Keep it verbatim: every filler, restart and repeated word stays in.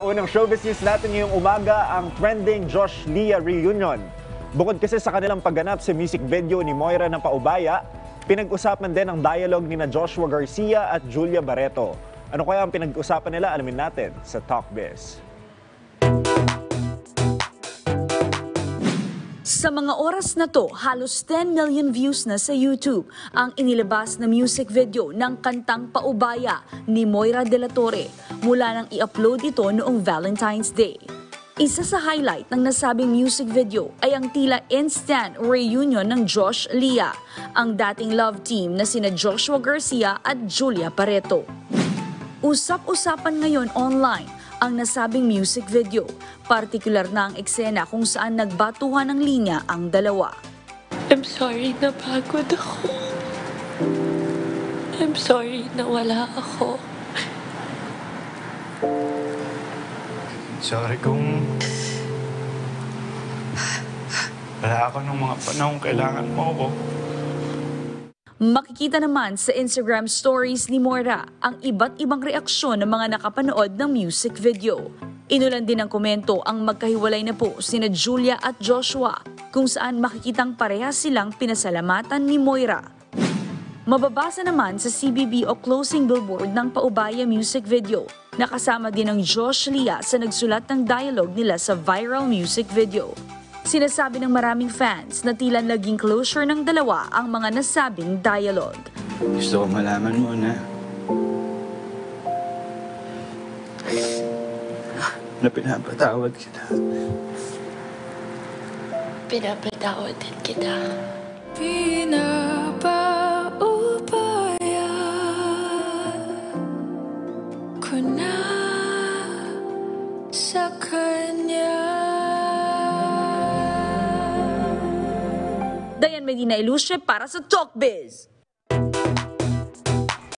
Unang showbiz news natin ngayong umaga ang trending Josh Leah reunion. Bukod kasi sa kanilang pagganap sa music video ni Moira ng Paubaya, pinag-usapan din ang dialogue ni na Joshua Garcia at Julia Barreto. Ano kaya ang pinag-usapan nila? Alamin natin sa TalkBiz. Sa mga oras na to, halos ten million views na sa YouTube ang inilabas na music video ng kantang Paubaya ni Moira de la Torre mula nang i-upload ito noong Valentine's Day. Isa sa highlight ng nasabing music video ay ang tila instant reunion ng Josh Leah, ang dating love team na sina Joshua Garcia at Julia Barreto. Usap-usapan ngayon online ang nasabing music video, partikular na ang eksena kung saan nagbatuhan ng linya ang dalawa. I'm sorry na pagod ako. I'm sorry na wala ako. Sorry kung wala ako nung mga panahon kailangan mo ako. Makikita naman sa Instagram stories ni Moira ang iba't ibang reaksyon ng mga nakapanood ng music video. Inulan din ng komento ang magkahiwalay na po sina Julia at Joshua, kung saan makikitang parehas silang pinasalamatan ni Moira. Mababasa naman sa C B B o closing billboard ng Paubaya music video, nakasama din ang Josh Leah sa nagsulat ng dialogue nila sa viral music video. Sinasabi ng maraming fans na tila naging closure ng dalawa ang mga nasabing dialogue. Gusto ko malaman mo na na pinapatawad kita. Pinapatawad din kita. Pinapaubaya ko na sa kanya. Dayan Medina Ilustre para sa TalkBiz.